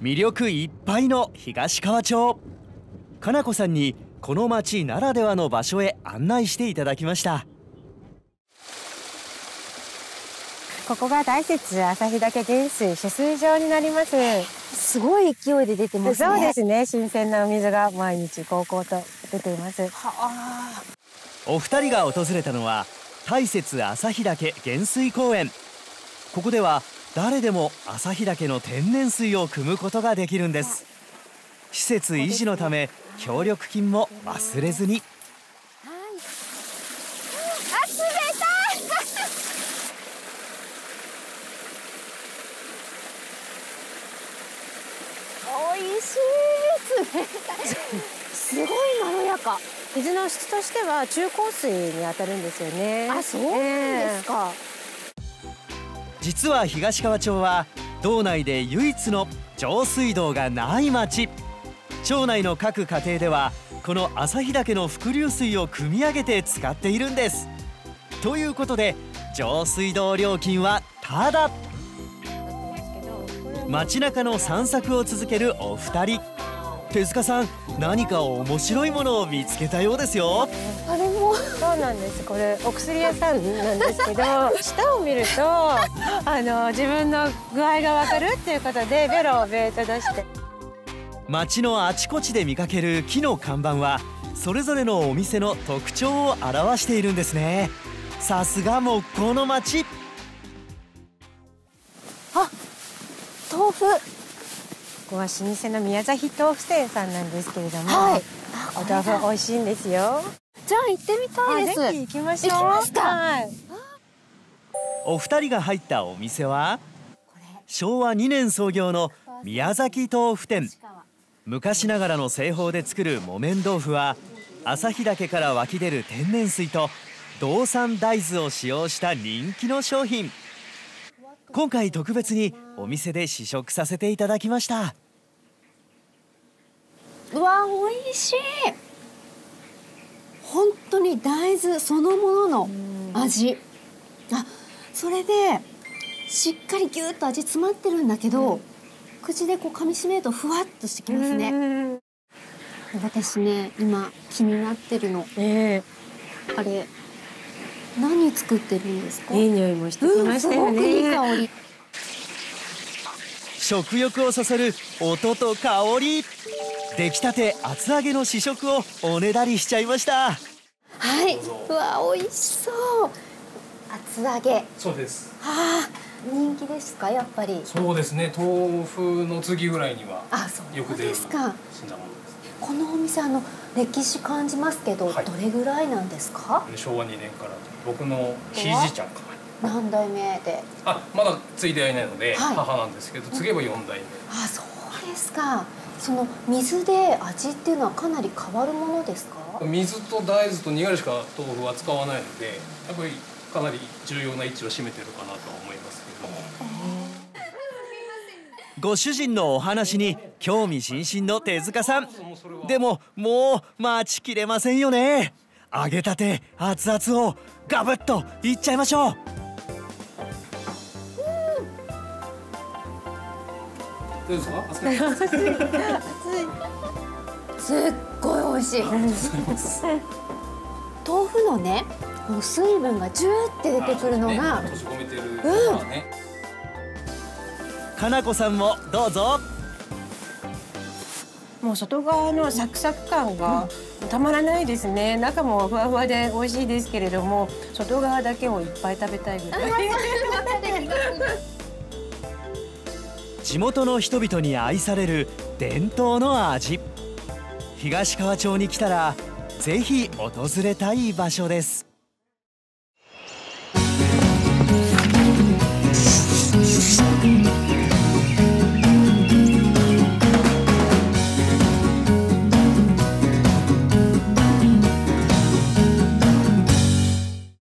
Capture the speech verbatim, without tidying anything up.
魅力いっぱいの東川町。かなこさんにこの町ならではの場所へ案内していただきました。 ここが大雪旭岳原水取水場になります。 すごい勢いで出てますね。 そうですね。新鮮なお水が毎日こうこうと出ています。 はあ。 お二人が訪れたのは大雪旭岳原水公園。ここでは誰でも旭岳の天然水を汲むことができるんです。施設維持のため協力金も忘れずに。 はい。あ、冷たい。美味しい。冷たい。すごいまろやか。 水の質としては中硬水に当たるんですよね。 あ、そうなんですか。えー実は東川町は道内で唯一の上水道がない町。町内の各家庭ではこの旭岳の伏流水を汲み上げて使っているんです。ということで上水道料金はタダ。街中の散策を続けるお二人。手塚さん、何か面白いものを見つけたようですよ。 あれもそうなんです。これお薬屋さんなんですけど舌を見るとあの自分の具合がわかるっていうことでベロをベーッと出して。 街のあちこちで見かける木の看板はそれぞれのお店の特徴を表しているんですね。さすが木工の街。 あ、豆腐。 ここは老舗の宮崎豆腐店さんなんですけれども、 はい、 お豆腐美味しいんですよ。 じゃあ行ってみたいです。 ぜひ行きましょう。 行きますか。 はい。 お二人が入ったお店はしょうわにねん創業の宮崎豆腐店。昔ながらの製法で作る木綿豆腐は旭岳から湧き出る天然水と道産大豆を使用した人気の商品。今回特別にお店で試食させていただきました。 うわ、美味しい。本当に大豆そのものの味。あ、それでしっかりぎゅっと味詰まってるんだけど、うん、口でこう噛み締めるとふわっとしてきますね。私ね、今気になってるの。えー、あれ何作ってるんですか？ いい匂いもしてきましたよね。うん、すごくいい香り。 食欲をそそる音と香り。出来たて厚揚げの試食をおねだりしちゃいました。 はい、うわ、美味しそう。厚揚げ。 そうです。 はあ、人気ですか、やっぱり。 そうですね。豆腐の次ぐらいにはよく出る品物です。 このお店、あの歴史感じますけど、はい、どれぐらいなんですか？ しょうわにねんから僕のひいじちゃんから。 何代目で？ あ、まだ継いではいないので、はい、母なんですけど、継げばよんだいめ。 あ、そうですか。その水で味っていうのはかなり変わるものですか？ 水と大豆とに割しか豆腐は使わないので、やっぱりかなり重要な位置を占めてるかなとは思いますけど。 ご主人のお話に興味津々の手塚さん。でももう待ちきれませんよね。揚げたて熱々をガブッといっちゃいましょう。 どうですか？ 熱い。すっごい美味しい。豆腐のね、この水分がジューって出てくるのが、 閉じ込めてるうん。 かなこさんもどうぞ。 もう外側のサクサク感がたまらないですね。中もふわふわで美味しいですけれども、外側だけをいっぱい食べたいぐらい。 地元の人々に愛される伝統の味。東川町に来たらぜひ訪れたい場所です。